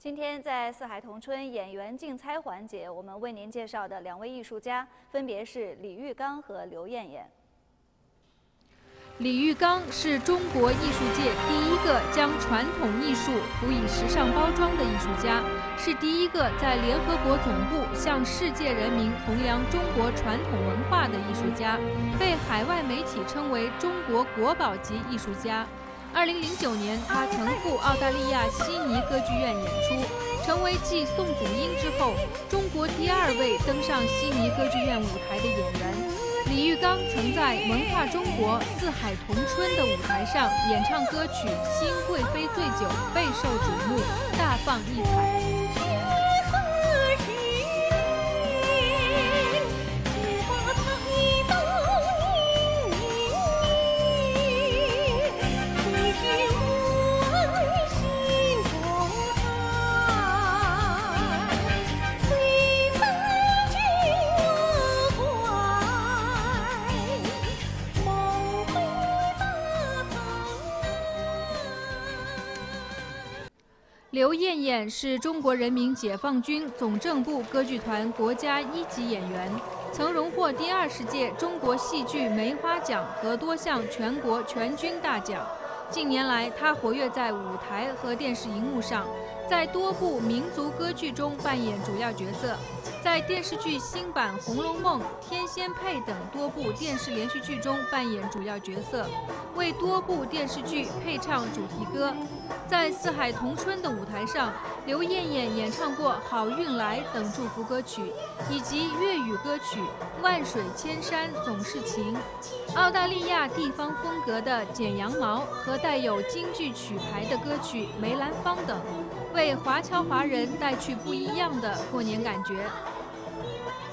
今天在四海同春演员竞猜环节，我们为您介绍的两位艺术家分别是李玉刚和刘艳艳。 李玉刚是中国艺术界第一个将传统艺术辅以时尚包装的艺术家，是第一个在联合国总部向世界人民弘扬中国传统文化的艺术家，被海外媒体称为中国国宝级艺术家。2009年，他曾赴澳大利亚悉尼歌剧院演出，成为继宋祖英之后中国第2位登上悉尼歌剧院舞台的演员。李玉刚曾在文化中国四海同春的舞台上演唱歌曲《新贵妃醉酒》，备受瞩目，大放异彩。刘艳艳是中国人民解放军总政部歌剧团国家1级演员，曾荣获第20届中国戏剧梅花奖和多项全国全军大奖。近年来，她活跃在舞台和电视荧幕上，在多部民族歌剧中扮演主要角色，在电视剧新版《红楼梦》《天仙配》等多部电视连续剧中扮演主要角色，为多部电视剧配唱主题歌。在四海同春的舞台上，刘艳艳演唱过《好运来》等祝福歌曲，以及粤语歌曲《万水千山总是情》、澳大利亚地方风格的《剪羊毛》和带有京剧曲牌的歌曲《梅兰芳》等，为华侨华人带去不一样的过年感觉。